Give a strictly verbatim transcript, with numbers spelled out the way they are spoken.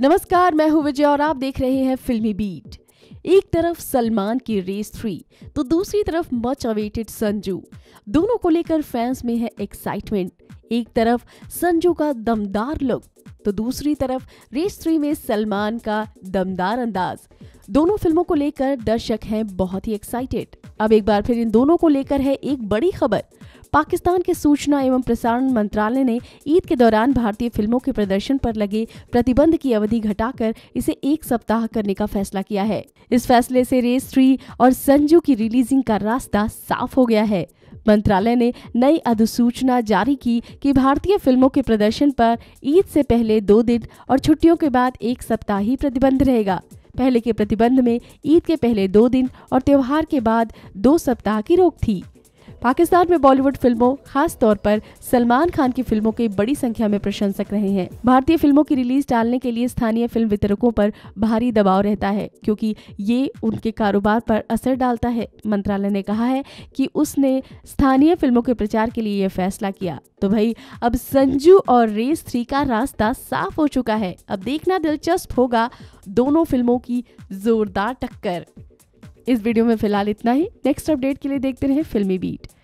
नमस्कार, मैं हूं विजय और आप देख रहे हैं फिल्मी बीट। एक तरफ सलमान की रेस थ्री तो दूसरी तरफ मच अवेटेड संजू। दोनों को लेकर फैंस में है एक्साइटमेंट। एक तरफ संजू का दमदार लुक तो दूसरी तरफ रेस थ्री में सलमान का दमदार अंदाज। दोनों फिल्मों को लेकर दर्शक हैं बहुत ही एक्साइटेड। अब एक बार फिर इन दोनों को लेकर है एक बड़ी खबर। पाकिस्तान के सूचना एवं प्रसारण मंत्रालय ने ईद के दौरान भारतीय फिल्मों के प्रदर्शन पर लगे प्रतिबंध की अवधि घटाकर इसे एक सप्ताह करने का फैसला किया है। इस फैसले से रेस थ्री और संजू की रिलीजिंग का रास्ता साफ हो गया है। मंत्रालय ने नई अधिसूचना जारी की कि भारतीय फिल्मों के प्रदर्शन पर ईद से पहले दो दिन और छुट्टियों के बाद एक सप्ताह ही प्रतिबंध रहेगा। पहले के प्रतिबंध में ईद के पहले दो दिन और त्योहार के बाद दो सप्ताह की रोक थी। पाकिस्तान में बॉलीवुड फिल्मों, खास तौर पर सलमान खान की फिल्मों के बड़ी संख्या में प्रशंसक रहे हैं। भारतीय फिल्मों की रिलीज टालने के लिए स्थानीय फिल्म वितरकों पर भारी दबाव रहता है, क्योंकि ये उनके कारोबार पर असर डालता है। मंत्रालय ने कहा है कि उसने स्थानीय फिल्मों के प्रचार के लिए यह फैसला किया। तो भाई अब संजू और रेस थ्री का रास्ता साफ हो चुका है। अब देखना दिलचस्प होगा दोनों फिल्मों की जोरदार टक्कर। इस वीडियो में फिलहाल इतना ही। नेक्स्ट अपडेट के लिए देखते रहे फिल्मी बीट।